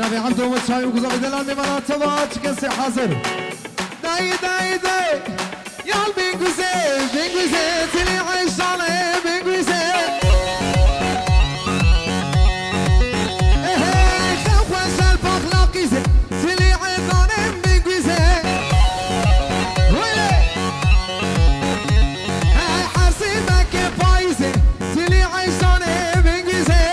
جناب عبدو متشاي وقزاق دلال بمرات تبات كسي حاضر داي داي داي يال بنقوزي بنقوزي تلي عيش علي بنقوزي خوف الباق لاقيزي تلي عيطاني بنقوزي ويلي حاسبك بايزي تلي عيشاني بنقوزي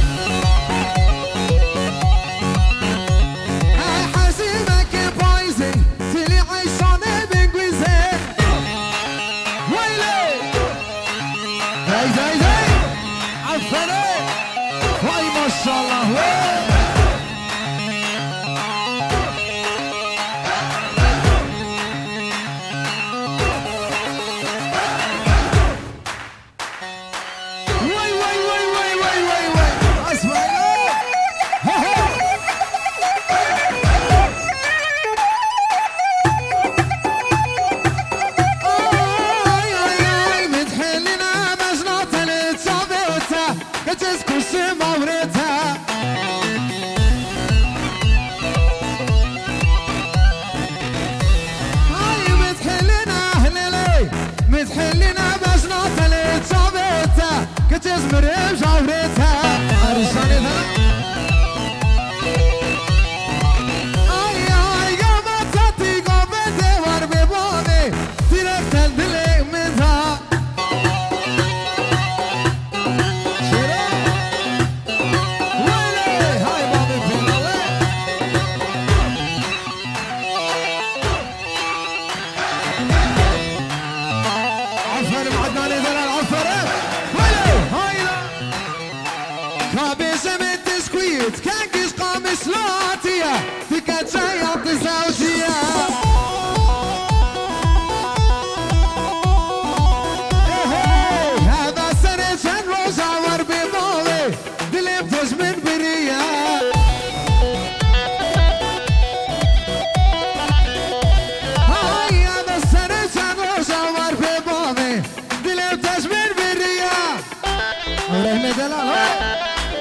حاسبك بايزي تلي عيشاني بنقوزي ويلي هاي زي زي عفني واي ما شاء الله وي مريم شاورتها أرسانها أي أي قامت تاتي قامت دوار بباني تركت الدلي منها شرا ويلي هاي بابي في الأوي عفر معدناني دلال عفر كابيزة تسكويت كاكيس قامس لاتية فكات زيات زوجية هذا سنة جن روزا وربي مالي دليب دوز من برية هاي هذا سنة جن روزا وربي مالي دليب دوز من برية ورحمة دلال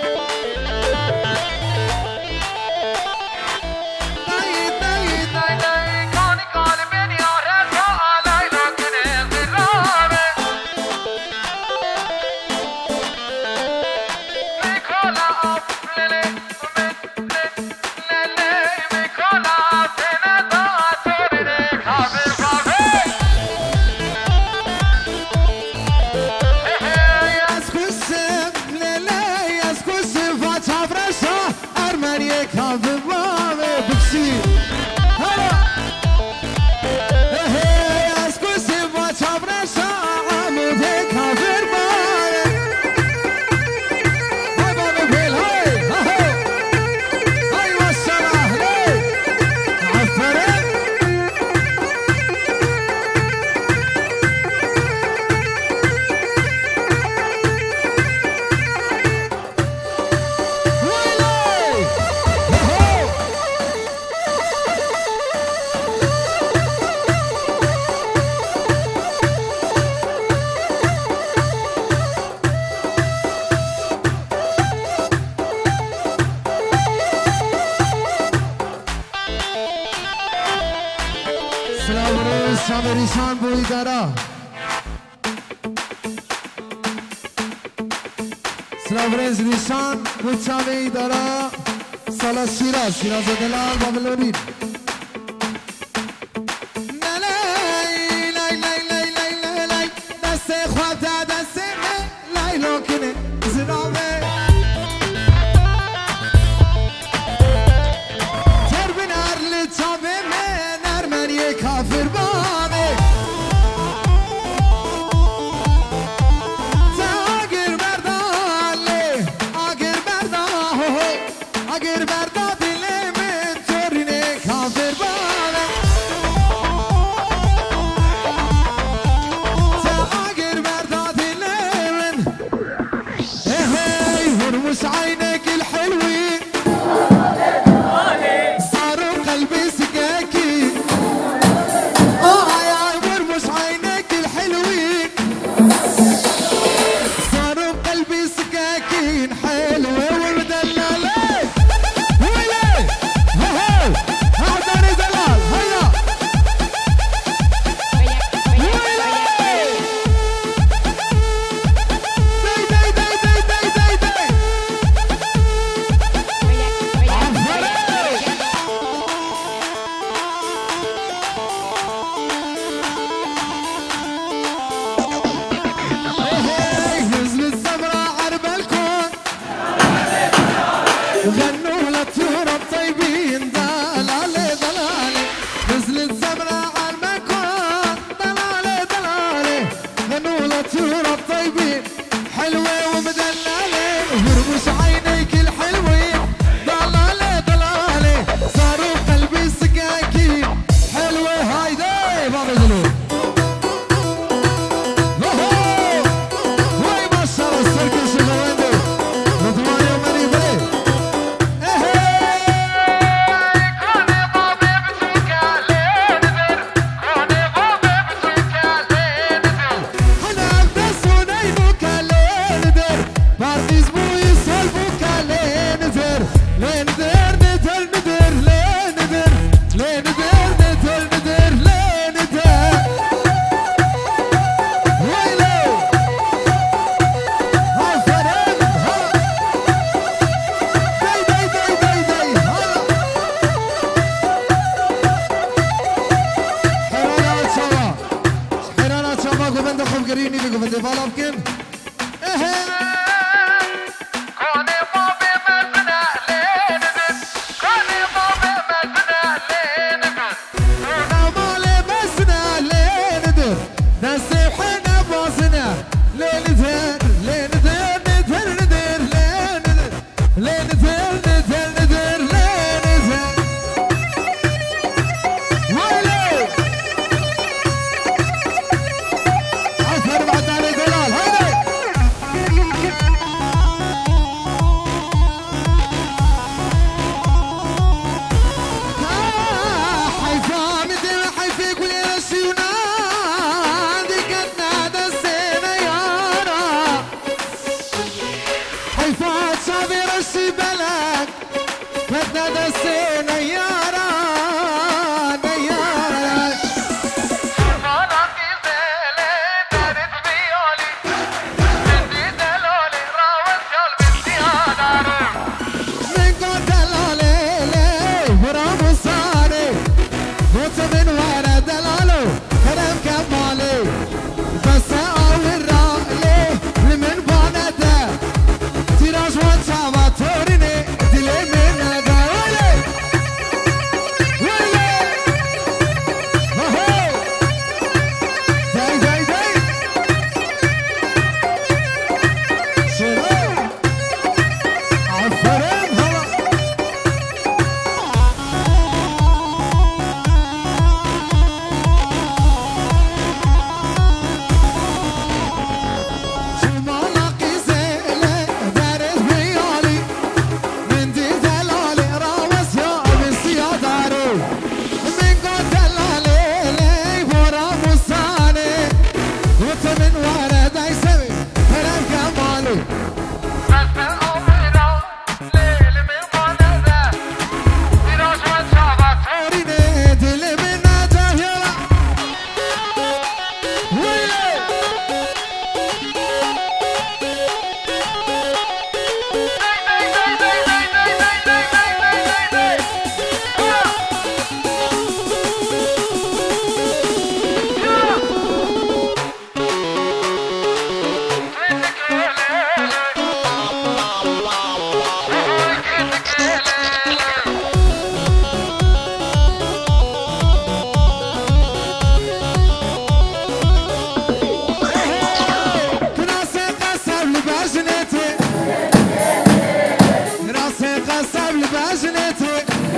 سامریشان بوی دارا سلابرز ریشان بوچاوی دارا سالا شیراز شیراز دلال بابلورید لای لای لای لای لای لای دست خواب دا دست لای لکنه زرامه تربین ارلی چاوه من ارمنی کافر بانه اگر بردا دل من تورینه کافر بانه اگر بردا دل من هرمس عينك الحلوين صاروا قلبي سكاكين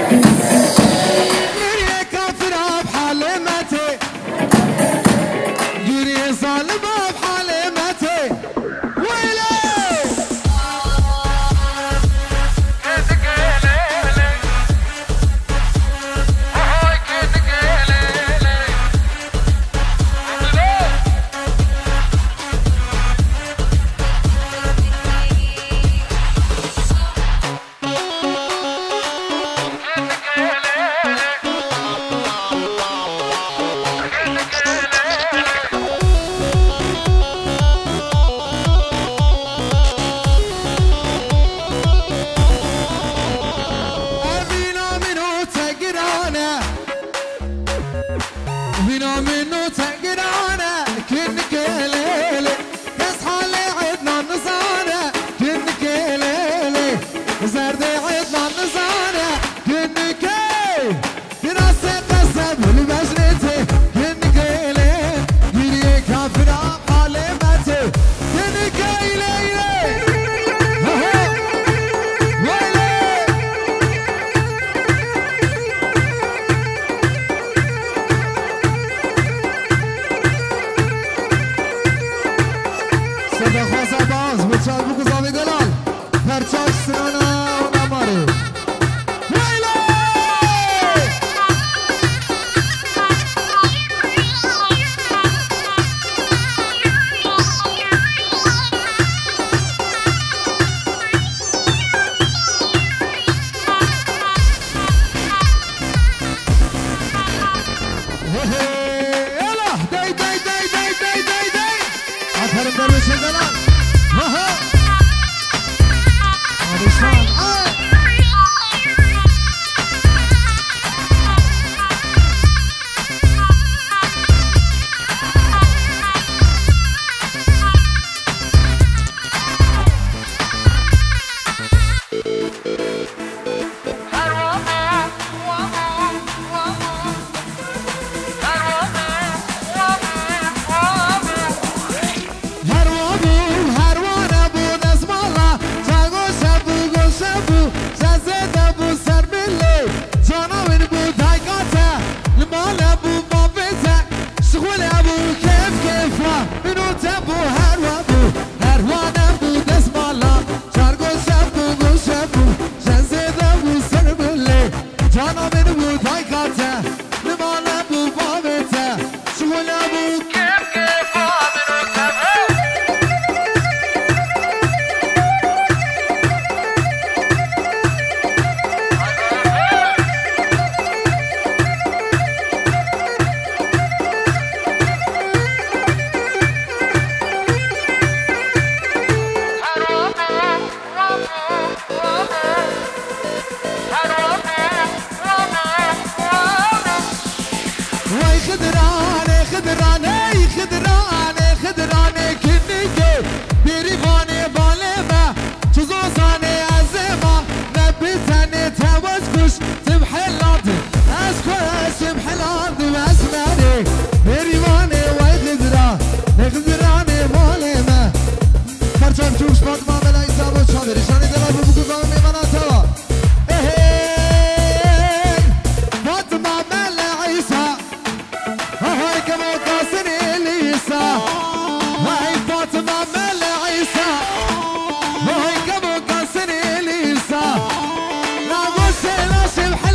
Você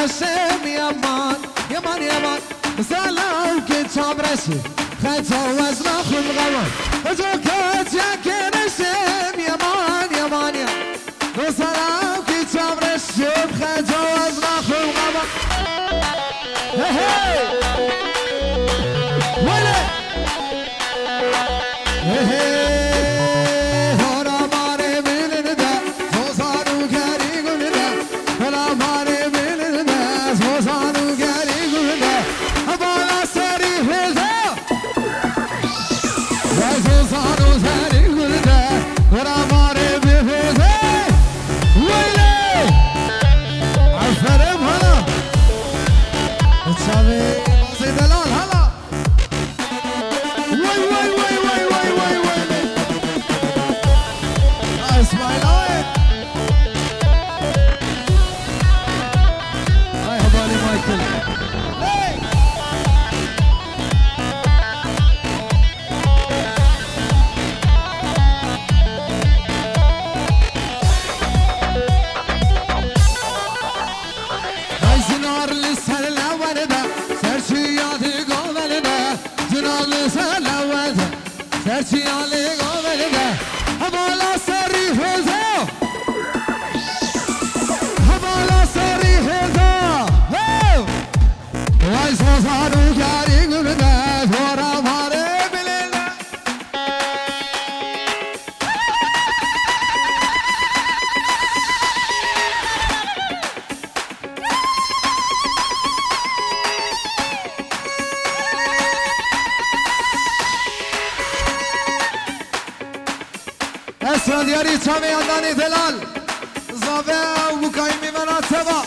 رشم يمان يمان يمان سلام كتاب رشم خجاوز نخون غمان وجوكت يكي رشم يمان يمان يمان سلام كتاب رشم خجاوز نخون غمان هي هي ولا هي هي دیاری چاوی اندانی دلال زاوه و بکایمی مناسبا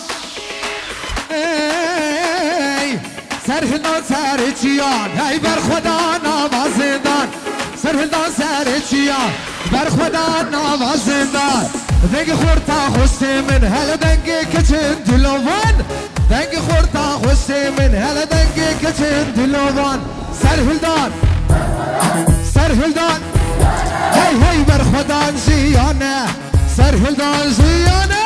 ای سرهندان سر چیان ای بر خدا نوازندان سرهندان سر چیان بر خدا نوازندان دنگ خورتا خوشت من هل دنگ کچن دلوان دنگ خورتا خوشت من هل دنگ کچن دلوان سرهندان سرهندان هی هی بر خدا زیانه سرهلدان زیانه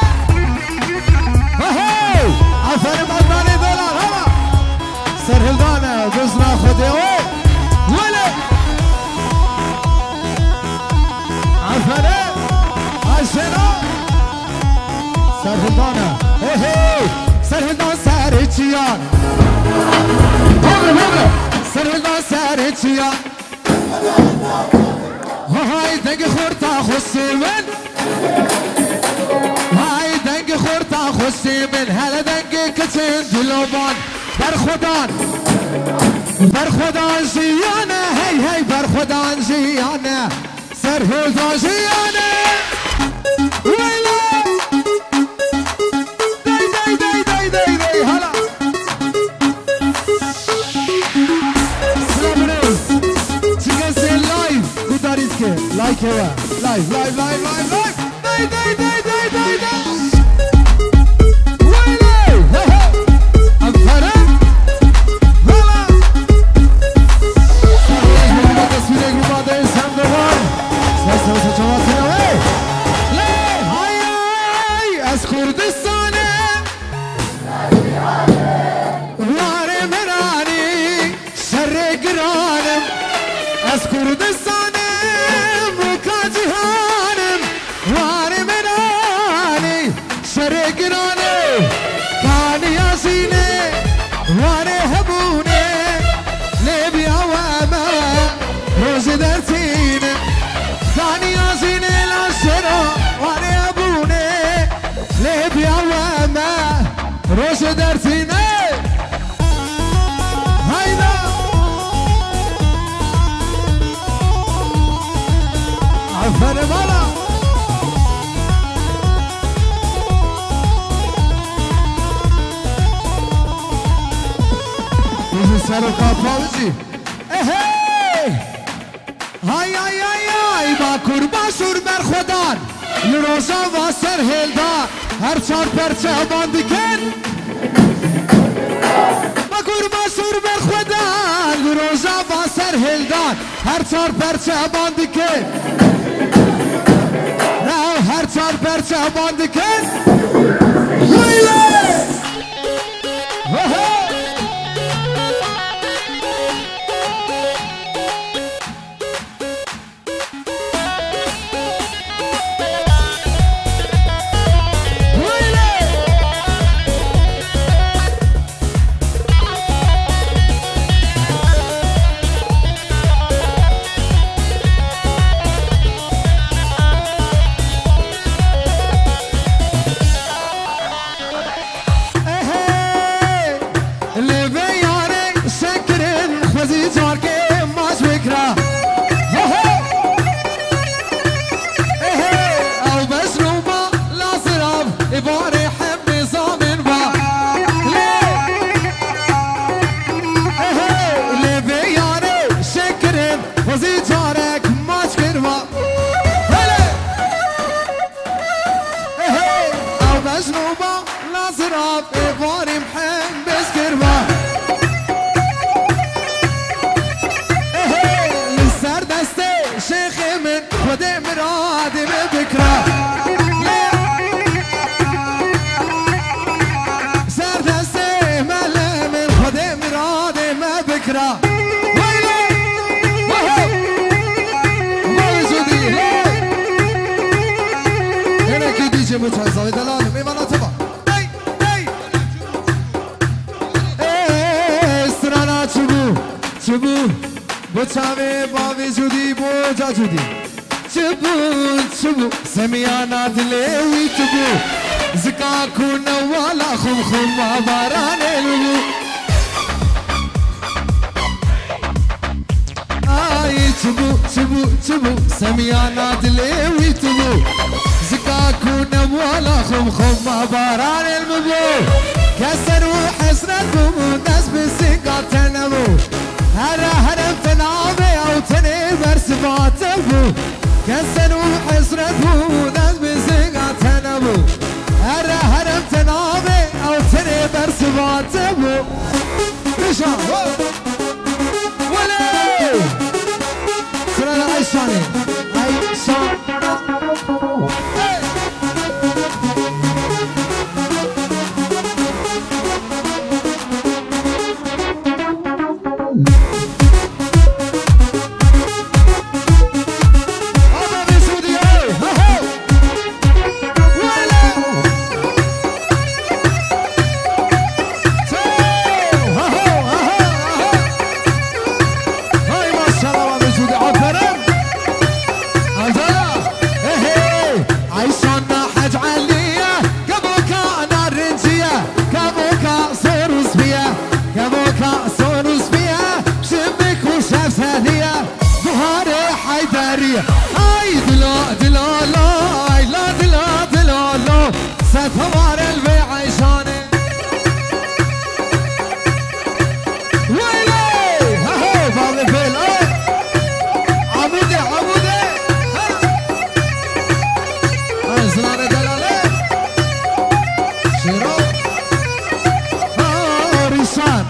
هی عفرم عدنانی دلال هلا سرهلدانه بزنا خوده ولی عفرم عشنا سرهلدانه هی سرهلدان سر چیان سرهلدان سر چیان هاي دنگ خورتا خوشی من هاي دنگ خورتا خوشی من هل دنگ کچن دلوان بر خدا زیانه هی هی بر خدا زیانه سرهلدان زیانه ویلا دی دی هلا لایک هوا لایف ویلی افرم هلا تصویر گروباده سمدوان سه چواتی نوی های از کردستانه واره مرانی سر گرانم از کردستانه سرگرانه کانی آسینه واره هبونه لبی آوامه روز درتینه کانی آسینه لاشرا واره هبونه لبی آوامه روز درتینه هایدا عفر بالا سر و کافاوزی های با کربا شور بر خودان لروزا و سر هلدان هر چار پرچه باندی کن با کربا شور بر خودان لروزا و سر هلدان هر چار پرچه باندی کن هر چار پرچه باندی کن مراب إباري محن بسكربا لسر دستي شيخي من خدي مرادي ببكرة سر دستي ملي من خدي مرادي ما بكرة بوچه زاوی دلال میمانا تبا استرانا چبو بوچه باوی جودی بوجا جودی چبو سمیانا دلیوی چبو زکا کون والا خم باران الو آی چبو سمیانا دلیوی چبو زكا كنا ولا خم باران المبو كسر وحسرتكم والناس بالزكا تنبو هرم تنعبي او تنبر سباتبو كسر وحسرتكم والناس بالزكا تنبو هرم تنعبي او تنبر سباتبو رشان ولا سلام عيشاني عيشان ستوار البي عيشاني ويلي هاهو بعض الفيل عمودي زلانة دلالي شيرو ريشان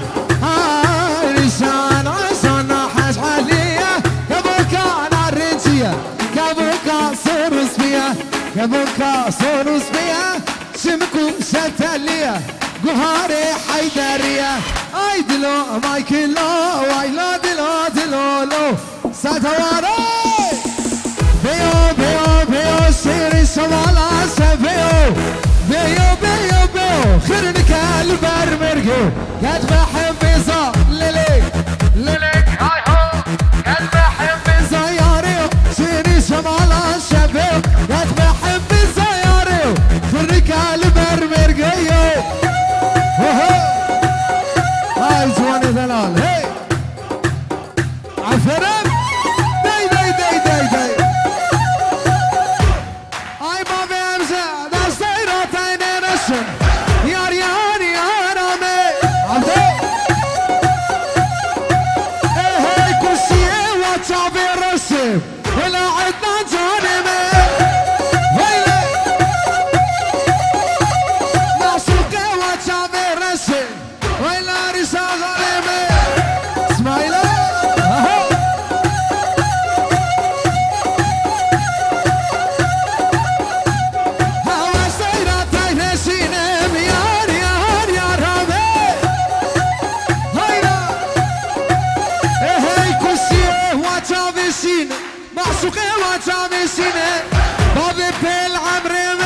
عشان نحش عليا كابوكا نار رنجية كابوكا صورس بيا كابوكا صورس بيا شمكو شتالية قهاري حيدارية اي دلو مايكلو وايلا دلو ستواري بيو سيري شمالا سبيو بيو خيرنك البرمرقو قد بحب زا ليلك هاي هو قد بحب زياريو سيري شمالا سبيو قد بحب زياريو خيرنك البرمرقو هاي جواني دلال هي عفرم داي اي بابي امزة داس دايراتين نشن يار رامي عبدو هي كرسيه واتشابي رسم ولا عدنا جانمي ويلي معشوقي واتشابي رسم ويلا رسال ظالمي اسماعيلة هوا سيراتين نسينم يار رامي هيلا هي كرسيه واتشابي سين معشوقي واتشابي سين بابي بيل عمري